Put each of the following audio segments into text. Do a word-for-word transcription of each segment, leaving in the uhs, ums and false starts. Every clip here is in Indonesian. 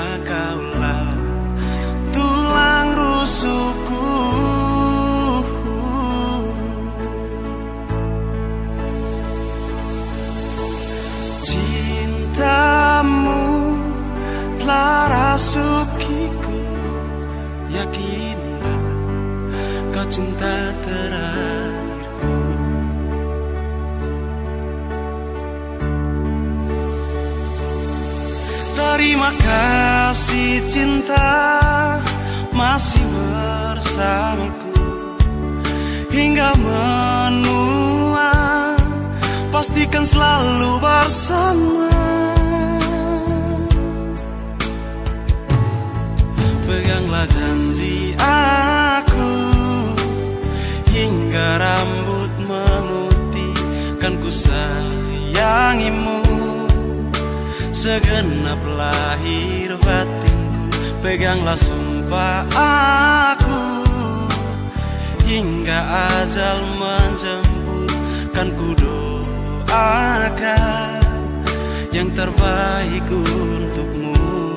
kaulah tulang rusukku. Cintamu telah rasukiku, yakinlah kau cinta terakhirku. Terima kasih cinta masih bersamaku hingga menua, pastikan selalu bersama. Peganglah janji aku hingga rambut memutih, kan ku sayangimu segenap lahir batinku. Peganglah sumpah aku hingga ajal menjemput, kan ku doakan yang terbaik untukmu.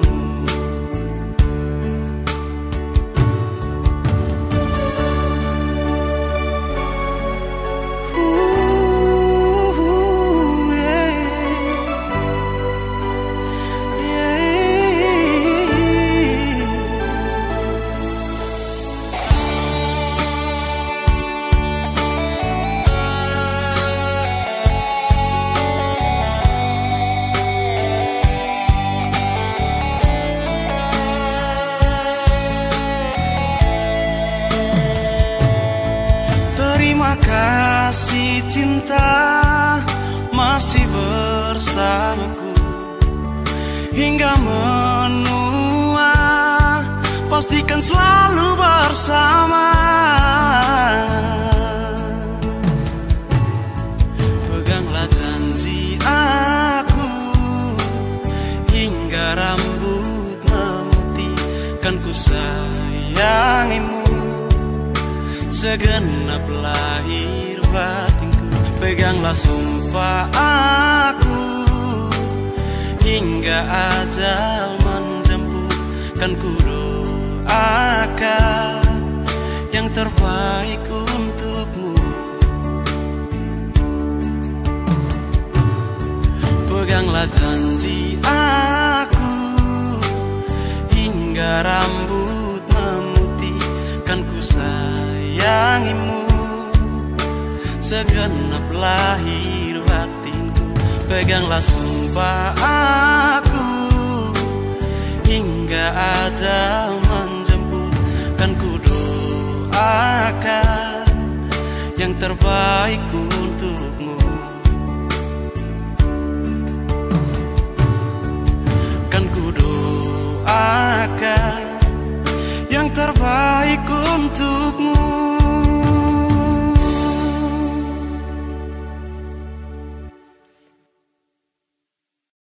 Terima kasih cinta masih bersamaku hingga menua, pastikan selalu bersama. Peganglah janji aku hingga rambut memutih, kan ku sayangimu segenap lahir batinku. Peganglah sumpah aku hingga ajal menjemput, kan ku doakan yang terbaik untukmu. Peganglah janji aku hingga rambut memutih, kan ku sayangimu segenap lahir batinku. Peganglah sumpah aku hingga ajal menjemput, kan ku doakan yang terbaik.